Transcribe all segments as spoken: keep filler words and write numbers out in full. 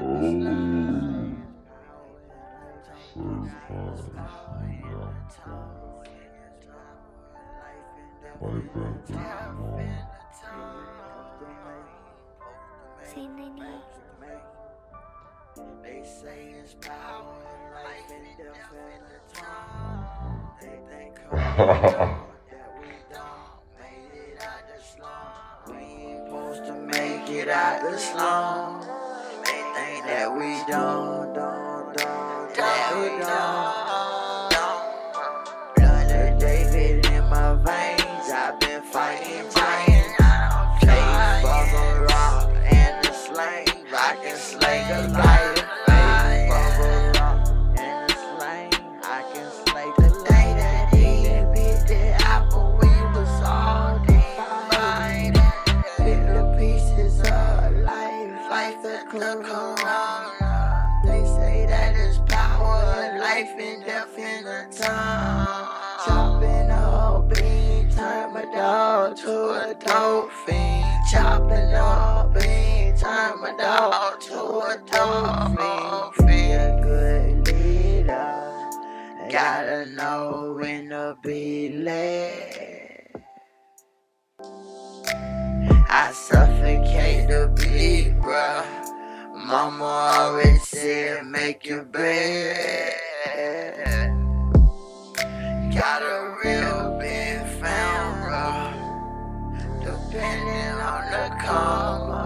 They say it's power, life and death in the tongue. They think that we don't make it out the slum. We ain't supposed to make it out the slum. They think that we don't, don't, don't, that we don't. Blood of David in my veins, I've been fighting giants. Chase for the rock and the slave, I can slay the light. They say that it's power, life and death in the tongue. Chopping up beans, turn my dog to a dope fiend. Chopping up beans, turn my dog to a dope fiend. Be a good leader, gotta know when to be led. I suffocate the beat, bruh. Mama always said make your bed. Got a real big family, depending on the karma.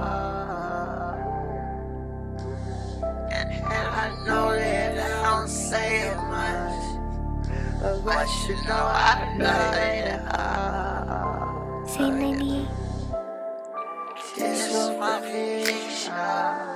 And, and I know that I don't say it much, but you know I love it. Say ninety-eight. This was my vision.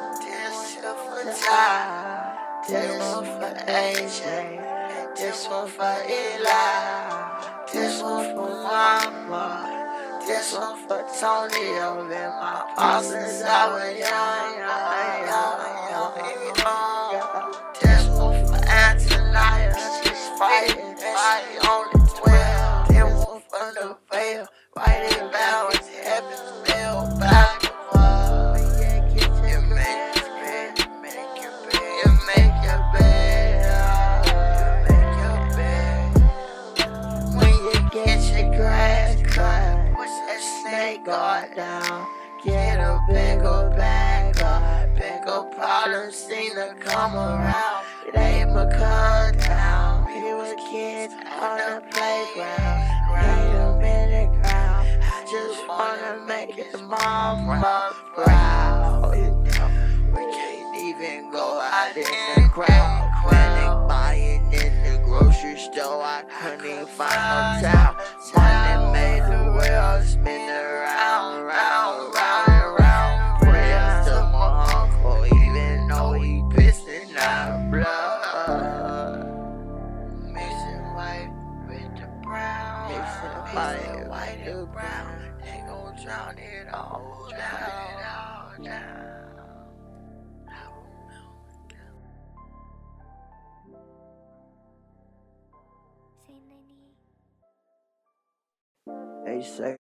This one for A J, this one for Eli, this one for Mama, this one for Tony. I've been my pa since I was young, young, young, young. This one for Antonia, she's fighting, she only twelve. This one for the veil, right in balance, heaven's bell, back. Guard down, get a bigger bag up, bigger problems seem to come around. It ain't my cut down, we were kids on the playground, lay them in the ground. I just wanna make his mama proud. We can't even go out in the crowd, panic buying in the grocery store. I couldn't even find no towel. Money made the world spin around, round, round, and round. Prayers to my uncle, even though he pissing out blood. Mixing white with the brown, mixing white, white and brown. They gon' drown it all down, down. They say